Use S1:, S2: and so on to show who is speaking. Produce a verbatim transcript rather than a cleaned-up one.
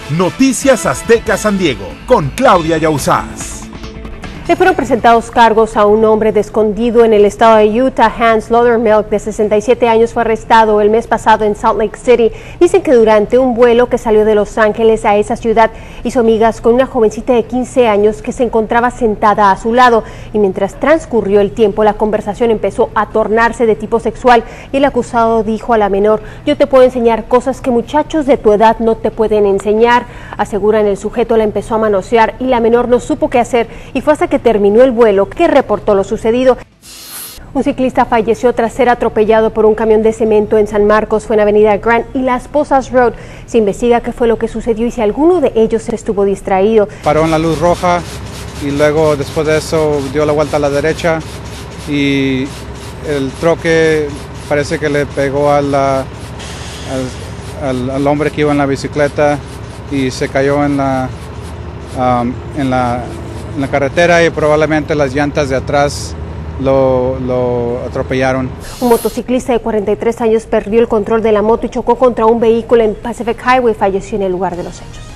S1: Noticias Azteca San Diego, con Claudia Yauzás.
S2: Le fueron presentados cargos a un hombre de escondido en el estado de Utah. Hans Luthermilk, de sesenta y siete años, fue arrestado el mes pasado en Salt Lake City. Dicen que durante un vuelo que salió de Los Ángeles a esa ciudad hizo amigas con una jovencita de quince años que se encontraba sentada a su lado, y mientras transcurrió el tiempo la conversación empezó a tornarse de tipo sexual y el acusado dijo a la menor: "Yo te puedo enseñar cosas que muchachos de tu edad no te pueden enseñar". Aseguran el sujeto la empezó a manosear y la menor no supo qué hacer, y fue hasta que terminó el vuelo que reportó lo sucedido. Un ciclista falleció tras ser atropellado por un camión de cemento en San Marcos. Fue en Avenida Grant y Las Posas Road. Se investiga qué fue lo que sucedió y si alguno de ellos estuvo distraído.
S3: Paró en la luz roja y luego después de eso dio la vuelta a la derecha y el troque parece que le pegó a la, al, al, al hombre que iba en la bicicleta y se cayó en la, um, en la en la carretera, y probablemente las llantas de atrás lo, lo atropellaron.
S2: Un motociclista de cuarenta y tres años perdió el control de la moto y chocó contra un vehículo en Pacific Highway. Falleció en el lugar de los hechos.